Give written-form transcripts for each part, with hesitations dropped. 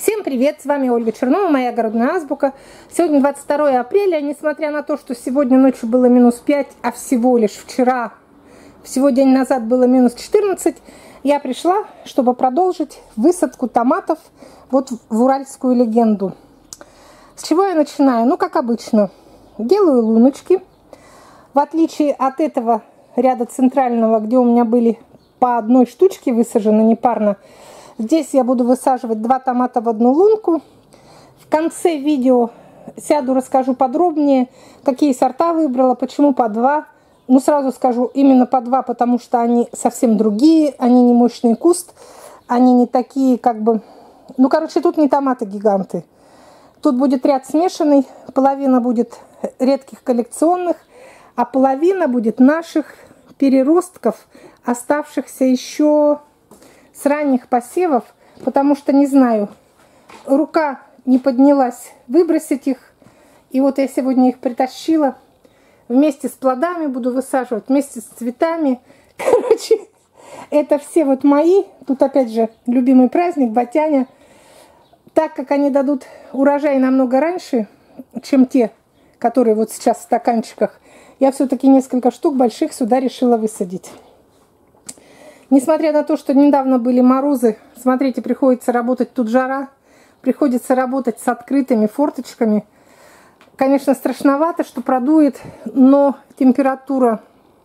Всем привет, с вами Ольга Чернова, моя огородная азбука. Сегодня 22 апреля, несмотря на то, что сегодня ночью было минус 5, а всего лишь всего день назад было минус 14, я пришла, чтобы продолжить высадку томатов вот в уральскую легенду. С чего я начинаю? Ну, как обычно, делаю луночки. В отличие от этого ряда центрального, где у меня были по одной штучке высажены непарно, здесь я буду высаживать 2 томата в одну лунку. В конце видео сяду, расскажу подробнее, какие сорта выбрала, почему по 2. Ну, сразу скажу, именно по 2, потому что они совсем другие, они не мощный куст, они не такие, как бы... Ну, короче, тут не томаты-гиганты. Тут будет ряд смешанный, половина будет редких коллекционных, а половина будет наших переростков, оставшихся еще с ранних посевов, потому что, не знаю, рука не поднялась выбросить их. И вот я сегодня их притащила. Вместе с плодами буду высаживать, вместе с цветами. Короче, это все вот мои. Тут опять же любимый праздник, Батяня. Так как они дадут урожай намного раньше, чем те, которые вот сейчас в стаканчиках, я все-таки несколько штук больших сюда решила высадить. Несмотря на то, что недавно были морозы, смотрите, приходится работать, тут жара, приходится работать с открытыми форточками. Конечно, страшновато, что продует, но температура,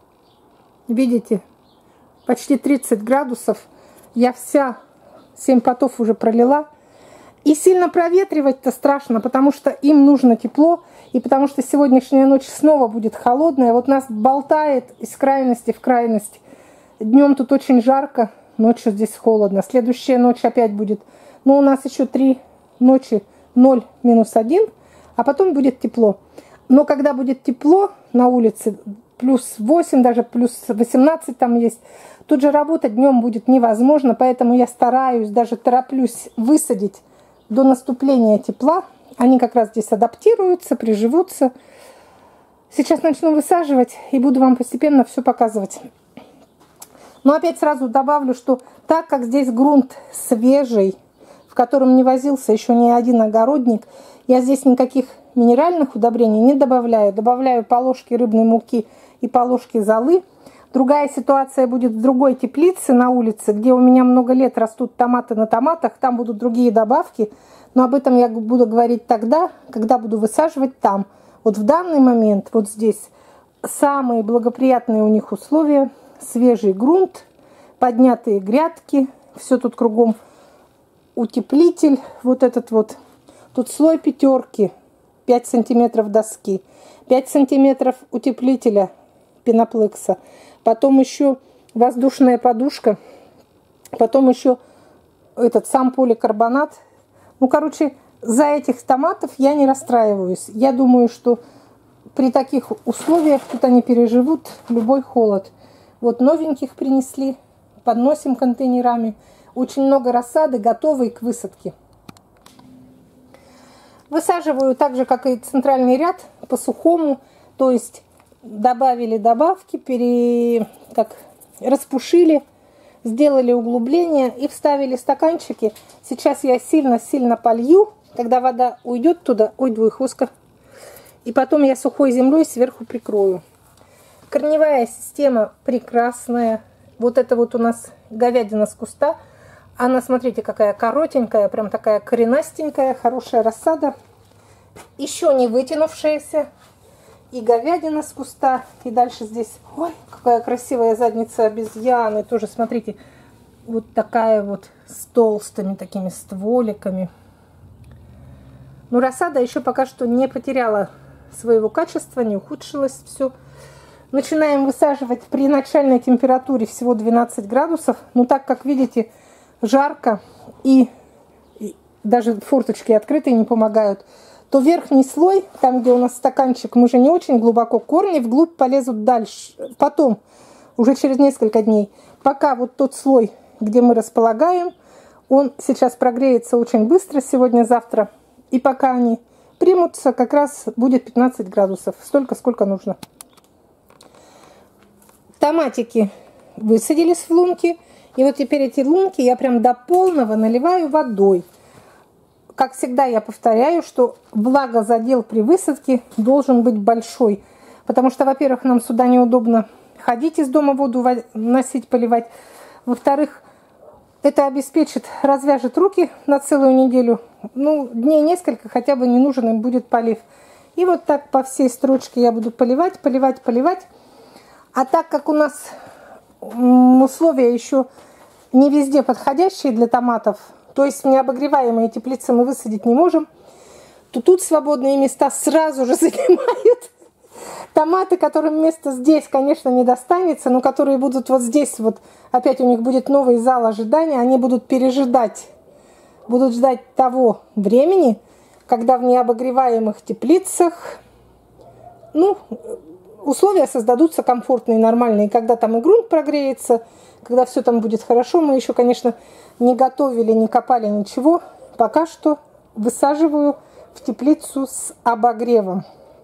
видите, почти 30 градусов. Я вся 7 потов уже пролила. И сильно проветривать-то страшно, потому что им нужно тепло, и потому что сегодняшняя ночь снова будет холодная. Вот нас болтает из крайности в крайность. Днем тут очень жарко, ночью здесь холодно. Следующая ночь опять будет. Но у нас еще 3 ночи 0, -1, а потом будет тепло. Но когда будет тепло на улице, плюс 8, даже плюс 18 там есть, тут же работать днем будет невозможно, поэтому я стараюсь, даже тороплюсь высадить до наступления тепла. Они как раз здесь адаптируются, приживутся. Сейчас начну высаживать и буду вам постепенно все показывать. Но опять сразу добавлю, что так как здесь грунт свежий, в котором не возился еще ни один огородник, я здесь никаких минеральных удобрений не добавляю. Добавляю по ложке рыбной муки и по ложке золы. Другая ситуация будет в другой теплице на улице, где у меня много лет растут томаты на томатах. Там будут другие добавки, но об этом я буду говорить тогда, когда буду высаживать там. Вот в данный момент, вот здесь, самые благоприятные у них условия. Свежий грунт, поднятые грядки, все тут кругом утеплитель, вот этот вот. Тут слой пятерки, 5 сантиметров доски, 5 сантиметров утеплителя пеноплекса, потом еще воздушная подушка, потом еще этот сам поликарбонат. Ну, короче, за этих томатов я не расстраиваюсь. Я думаю, что при таких условиях тут они переживут любой холод. Вот новеньких принесли, подносим контейнерами. Очень много рассады, готовой к высадке. Высаживаю так же, как и центральный ряд, по сухому. То есть добавили добавки, распушили, сделали углубление и вставили стаканчики. Сейчас я сильно-сильно полью, когда вода уйдет туда. Ой, двухвостка. И потом я сухой землей сверху прикрою. Корневая система прекрасная. Вот это вот у нас говядина с куста. Она, смотрите, какая коротенькая, прям такая коренастенькая, хорошая рассада. Еще не вытянувшаяся. И говядина с куста. И дальше здесь, ой, какая красивая задница обезьяны. Тоже, смотрите, вот такая вот с толстыми такими стволиками. Но рассада еще пока что не потеряла своего качества, не ухудшилось все. Начинаем высаживать при начальной температуре всего 12 градусов. Но так как видите, жарко и даже форточки открытые не помогают, то верхний слой, там где у нас стаканчик, мы же не очень глубоко, корни вглубь полезут дальше. Потом, уже через несколько дней, пока вот тот слой, где мы располагаем, он сейчас прогреется очень быстро, сегодня-завтра. И пока они примутся, как раз будет 15 градусов. Столько, сколько нужно. Томатики высадились в лунки. И вот теперь эти лунки я прям до полного наливаю водой. как всегда я повторяю, что влагозадел при высадке должен быть большой. Потому что, во-первых, нам сюда неудобно ходить из дома, воду носить, поливать. Во-вторых, это обеспечит, развяжет руки на целую неделю. Ну, дней несколько, хотя бы не нужен им будет полив. И вот так по всей строчке я буду поливать, поливать, поливать. А так как у нас условия еще не везде подходящие для томатов, то есть необогреваемые теплицы мы высадить не можем, то тут свободные места сразу же занимают томаты, которым место здесь, конечно, не достанется, но которые будут вот здесь, вот опять у них будет новый зал ожидания, они будут пережидать, будут ждать того времени, когда в необогреваемых теплицах, ну, условия создадутся комфортные, нормальные, когда там и грунт прогреется, когда все там будет хорошо. Мы еще, конечно, не готовили, не копали ничего. Пока что высаживаю в теплицу с обогревом.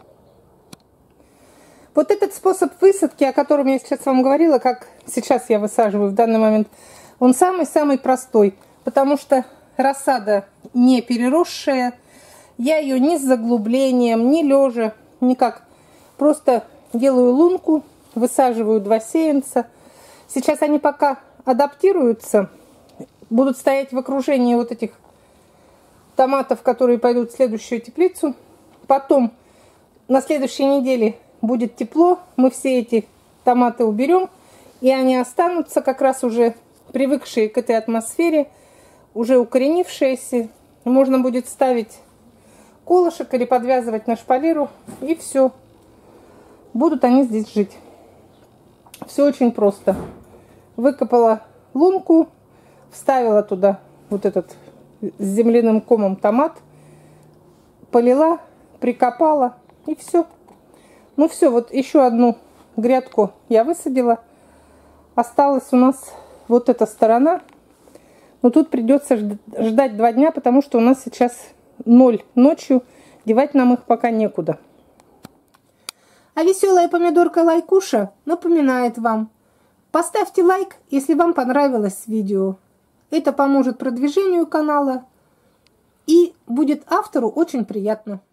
Вот этот способ высадки, о котором я сейчас вам говорила, как сейчас я высаживаю в данный момент, он самый-самый простой, потому что рассада не переросшая, я ее ни с заглублением, ни лежа, никак. Просто делаю лунку, высаживаю 2 сеянца. Сейчас они пока адаптируются, будут стоять в окружении вот этих томатов, которые пойдут в следующую теплицу. Потом на следующей неделе будет тепло, мы все эти томаты уберем, и они останутся как раз уже привыкшие к этой атмосфере, уже укоренившиеся. Можно будет ставить колышек или подвязывать на шпалеру, и все. Будут они здесь жить. Все очень просто. Выкопала лунку, вставила туда вот этот с земляным комом томат, полила, прикопала, и все. Ну все, вот еще одну грядку я высадила. Осталась у нас вот эта сторона. Но тут придется ждать 2 дня, потому что у нас сейчас 0 ночью. Девать нам их пока некуда. А веселая помидорка Лайкуша напоминает вам: поставьте лайк, если вам понравилось видео. Это поможет продвижению канала и будет автору очень приятно.